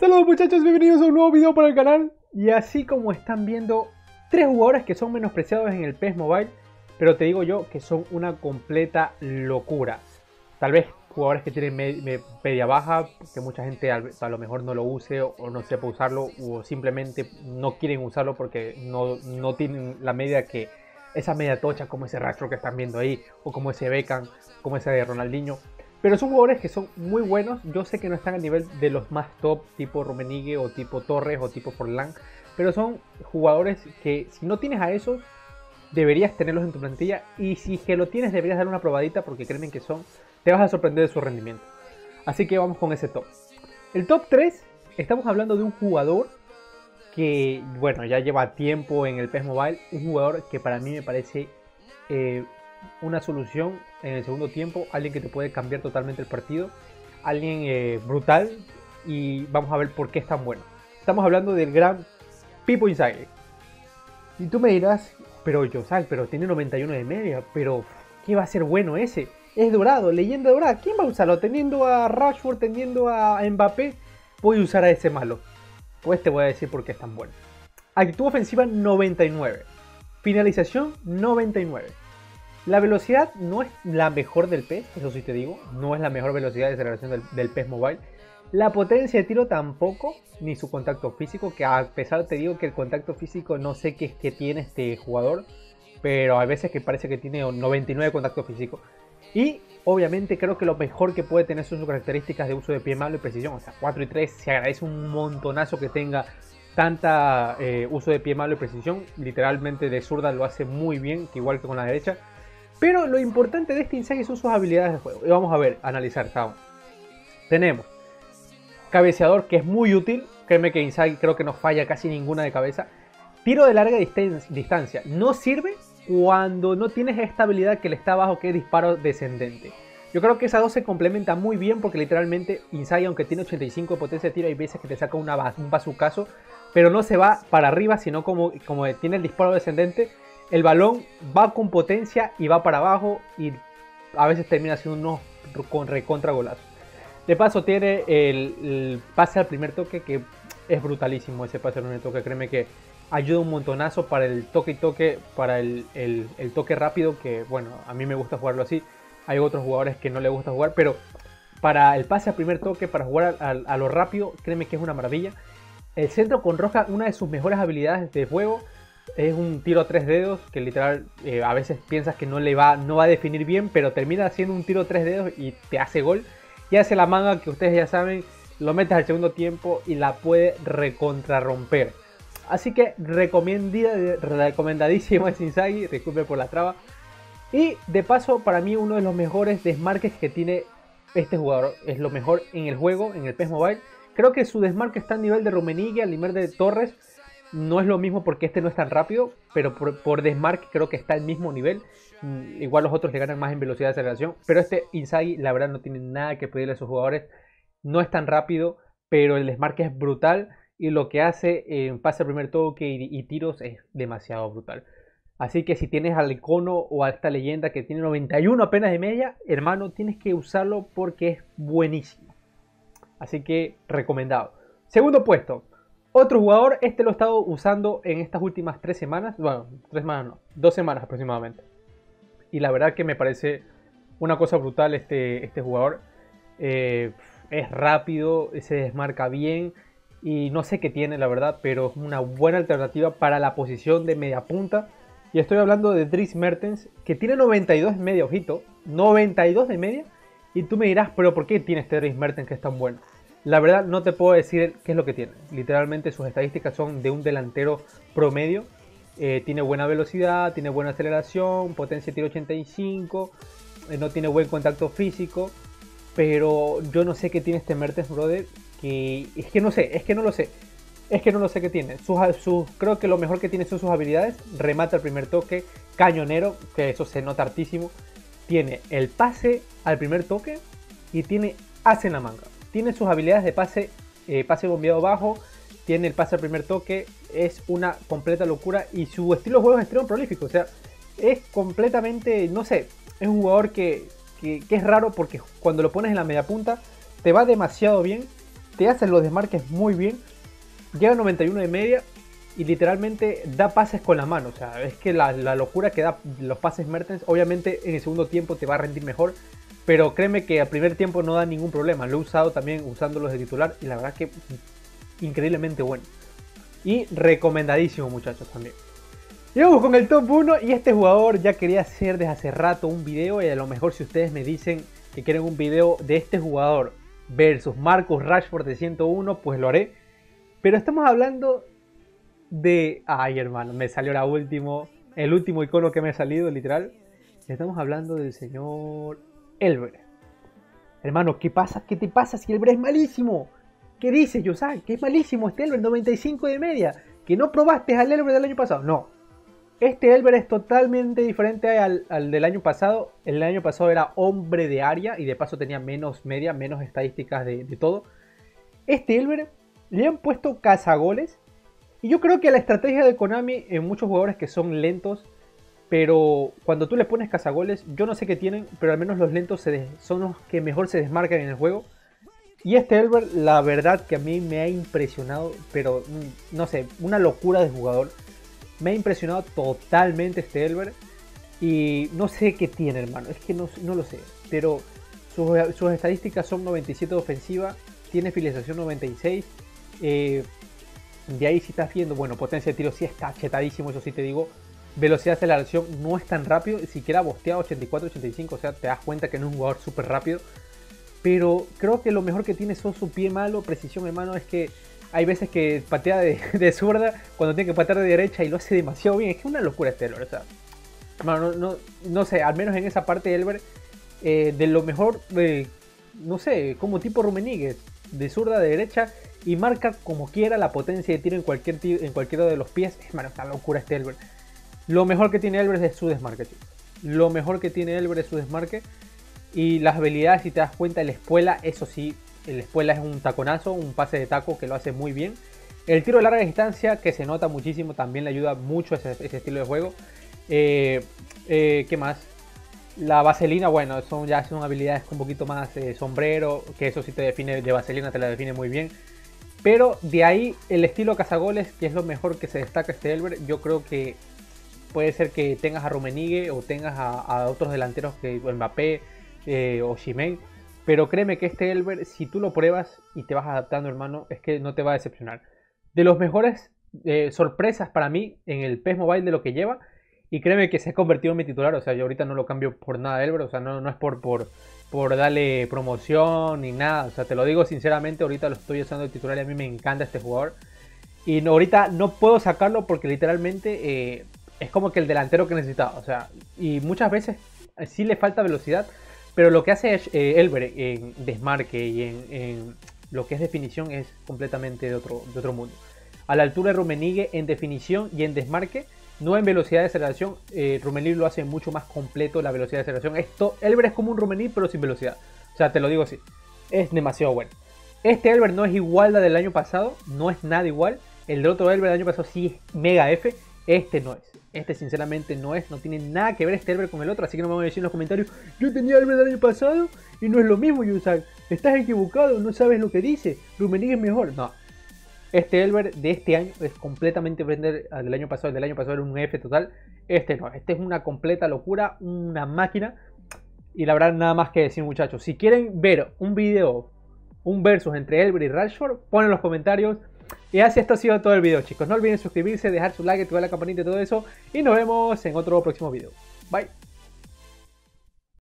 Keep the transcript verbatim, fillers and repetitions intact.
Saludos muchachos, bienvenidos a un nuevo video para el canal. Y así como están viendo, tres jugadores que son menospreciados en el P E S Mobile, pero te digo yo que son una completa locura. Tal vez jugadores que tienen me me media baja, que mucha gente a, a lo mejor no lo use o, o no sepa usarlo, o simplemente no quieren usarlo porque no, no tienen la media que esa media tocha como ese rastro que están viendo ahí, o como ese Beckham, como ese de Ronaldinho. Pero son jugadores que son muy buenos. Yo sé que no están a nivel de los más top, tipo Rummenigge o tipo Torres o tipo Forlán, pero son jugadores que si no tienes a esos, deberías tenerlos en tu plantilla. Y si que lo tienes, deberías dar una probadita porque créeme que son, te vas a sorprender de su rendimiento. Así que vamos con ese top. El top tres, estamos hablando de un jugador que, bueno, ya lleva tiempo en el P E S Mobile. Un jugador que para mí me parece eh, una solución en el segundo tiempo, alguien que te puede cambiar totalmente el partido, alguien eh, brutal, y vamos a ver por qué es tan bueno. Estamos hablando del gran Pipo Inzaghi. Y tú me dirás, pero Josal, pero tiene noventa y uno de media, pero ¿qué va a ser bueno ese? Es dorado, leyenda dorada, ¿quién va a usarlo? Teniendo a Rashford, teniendo a Mbappé, voy a usar a ese malo. Pues te voy a decir por qué es tan bueno. Actitud ofensiva noventa y nueve, finalización noventa y nueve. La velocidad no es la mejor del P E S, eso sí te digo, no es la mejor velocidad de aceleración del, del P E S Mobile. La potencia de tiro tampoco, ni su contacto físico, que a pesar te digo que el contacto físico no sé qué es que tiene este jugador, pero a veces que parece que tiene noventa y nueve contacto físico. Y obviamente creo que lo mejor que puede tener son sus características de uso de pie malo y precisión, o sea, cuatro y tres, se agradece un montonazo que tenga tanta eh, uso de pie malo y precisión, literalmente de zurda lo hace muy bien, que igual que con la derecha. Pero lo importante de este Inzaghi son sus habilidades de juego. Y vamos a ver, analizar, vamos. Tenemos cabeceador, que es muy útil. Créeme que Inzaghi creo que no falla casi ninguna de cabeza. Tiro de larga distancia. No sirve cuando no tienes esta habilidad que le está abajo, que es disparo descendente. Yo creo que esas dos se complementan muy bien porque literalmente Inzaghi, aunque tiene ochenta y cinco de potencia de tiro, hay veces que te saca una, un bazucazo, pero no se va para arriba, sino como, como tiene el disparo descendente. El balón va con potencia y va para abajo y a veces termina siendo unos con recontra golazos. De paso tiene el, el pase al primer toque, que es brutalísimo ese pase al primer toque. Créeme que ayuda un montonazo para el toque y toque, para el, el, el toque rápido, que bueno, a mí me gusta jugarlo así. Hay otros jugadores que no les gusta jugar, pero para el pase al primer toque, para jugar a, a, a lo rápido, créeme que es una maravilla. El centro con roja, una de sus mejores habilidades de juego, es un tiro a tres dedos que literal eh, a veces piensas que no le va, no va a definir bien, pero termina haciendo un tiro a tres dedos y te hace gol. Y hace la manga que ustedes ya saben, lo metes al segundo tiempo y la puede recontrarromper. Así que recomendadísimo es Inzaghi, disculpe por la traba. Y de paso, para mí uno de los mejores desmarques que tiene este jugador, es lo mejor en el juego, en el P E S Mobile. Creo que su desmarque está a nivel de Rummenigge, al nivel de Torres. No es lo mismo porque este no es tan rápido, pero por, por desmarque creo que está al mismo nivel. Mm, igual los otros le ganan más en velocidad de aceleración, pero este Inzaghi la verdad no tiene nada que pedirle a sus jugadores. No es tan rápido, pero el desmarque es brutal y lo que hace en pase al primer toque y, y tiros es demasiado brutal. Así que si tienes al icono o a esta leyenda que tiene noventa y uno apenas de media, hermano, tienes que usarlo porque es buenísimo. Así que recomendado. Segundo puesto. Otro jugador, este lo he estado usando en estas últimas tres semanas, bueno, tres semanas no, dos semanas aproximadamente. Y la verdad que me parece una cosa brutal este, este jugador. Eh, es rápido, se desmarca bien y no sé qué tiene la verdad, pero es una buena alternativa para la posición de media punta. Y estoy hablando de Dries Mertens, que tiene noventa y dos de media, ojito, noventa y dos de media. Y tú me dirás, pero ¿por qué tiene este Dries Mertens que es tan bueno? La verdad no te puedo decir qué es lo que tiene. Literalmente sus estadísticas son de un delantero promedio. Eh, tiene buena velocidad, tiene buena aceleración, potencia de tiro ochenta y cinco, eh, no tiene buen contacto físico. Pero yo no sé qué tiene este Mertens, brother. Que es que no sé, es que no lo sé. Es que no lo sé qué tiene. Sus, sus, creo que lo mejor que tiene son sus habilidades. Remata al primer toque, cañonero, que eso se nota hartísimo. Tiene el pase al primer toque y tiene as en la manga. Tiene sus habilidades de pase, eh, pase bombeado bajo, tiene el pase al primer toque, es una completa locura y su estilo de juego es extremo prolífico, o sea, es completamente, no sé, es un jugador que, que, que es raro porque cuando lo pones en la media punta te va demasiado bien te hace los desmarques muy bien, llega a noventa y uno de media y literalmente da pases con la mano. O sea, es que la, la locura que da los pases Mertens, obviamente en el segundo tiempo te va a rendir mejor, pero créeme que al primer tiempo no da ningún problema. Lo he usado también usándolos de titular y la verdad que increíblemente bueno. Y recomendadísimo, muchachos, también. Llegamos con el top uno y este jugador ya quería hacer desde hace rato un video, y a lo mejor si ustedes me dicen que quieren un video de este jugador versus Marcus Rashford de ciento uno, pues lo haré. Pero estamos hablando de... Ay, hermano, me salió la último, el último icono que me ha salido, literal. Estamos hablando del señor Elber. Hermano, ¿qué pasa? ¿Qué te pasa si Elber es malísimo? ¿Qué dices, Yosak? Que es malísimo este Elber, noventa y cinco de media. ¿Que no probaste al Elber del año pasado? No. Este Elber es totalmente diferente al, al del año pasado. El año pasado era hombre de área y de paso tenía menos media, menos estadísticas de, de todo. Este Elber le han puesto cazagoles. Y yo creo que la estrategia de Konami en muchos jugadores que son lentos, pero cuando tú le pones cazagoles, yo no sé qué tienen, pero al menos los lentos se son los que mejor se desmarcan en el juego. Y este Elber, la verdad que a mí me ha impresionado, pero no sé, una locura de jugador. Me ha impresionado totalmente este Elber. Y no sé qué tiene, hermano. Es que no, no lo sé. Pero sus, sus estadísticas son noventa y siete de ofensiva. Tiene finalización noventa y seis. Eh, de ahí si estás viendo, bueno, potencia de tiro sí está chetadísimo, eso sí te digo. Velocidad de aceleración no es tan rápido. Siquiera bosteado ochenta y cuatro ochenta y cinco. O sea, te das cuenta que no es un jugador súper rápido. Pero creo que lo mejor que tiene son su pie malo. Precisión, hermano, es que... Hay veces que patea de, de zurda cuando tiene que patear de derecha y lo hace demasiado bien. Es que es una locura este Elber. O sea, no, no, no sé, al menos en esa parte de Elber, eh, de lo mejor, eh, no sé, como tipo Rummenigge, de zurda de derecha y marca como quiera la potencia de tiro en cualquier tiro, en cualquiera de los pies. Es una locura este Elber. Lo mejor que tiene Elber es su desmarque, chicos. Lo mejor que tiene Elber es su desmarque. Y las habilidades, si te das cuenta, el espuela, eso sí. El espuela es un taconazo, un pase de taco que lo hace muy bien. El tiro de larga distancia, que se nota muchísimo, también le ayuda mucho a ese, ese estilo de juego. Eh, eh, ¿Qué más? La vaselina, bueno, son, ya son habilidades un poquito más eh, sombrero, que eso sí te define, de vaselina te la define muy bien. Pero de ahí el estilo cazagoles, que es lo mejor que se destaca este Elber. Yo creo que puede ser que tengas a Rummenigge o tengas a, a otros delanteros, que Mbappé eh, o Osimhen. Pero créeme que este Elber, si tú lo pruebas y te vas adaptando, hermano, es que no te va a decepcionar. De los mejores eh, sorpresas para mí en el P E S Mobile de lo que lleva. Y créeme que se ha convertido en mi titular. O sea, yo ahorita no lo cambio por nada de Elber. O sea, no, no es por, por, por darle promoción ni nada. O sea, te lo digo sinceramente, ahorita lo estoy usando de titular y a mí me encanta este jugador. Y no, ahorita no puedo sacarlo porque literalmente eh, es como que el delantero que necesitaba. O sea, y muchas veces sí le falta velocidad. Pero lo que hace eh, Elber en desmarque y en, en lo que es definición es completamente de otro, de otro mundo. A la altura de Rummenigge en definición y en desmarque, no en velocidad de aceleración. Eh, Rummenigge lo hace mucho más completo la velocidad de aceleración. Esto, Elber es como un Rummenigge pero sin velocidad. O sea, te lo digo así. Es demasiado bueno. Este Elber no es igual al del año pasado. No es nada igual. El del otro Elber del año pasado sí es mega F. Este no es. Este sinceramente no es, no tiene nada que ver este Elber con el otro, así que no me voy a decir en los comentarios, yo tenía Elber del año pasado y no es lo mismo, Yosak, estás equivocado, no sabes lo que dice, Rummenigge es mejor. No, este Elber de este año es completamente diferente al del año pasado. El del año pasado era un F total, este no, este es una completa locura, una máquina. Y la verdad nada más que decir, muchachos, si quieren ver un video, un versus entre Elber y Rashford, ponen en los comentarios. Y así esto ha sido todo el video, chicos. No olviden suscribirse, dejar su like, activar la campanita y todo eso. Y nos vemos en otro próximo video. Bye.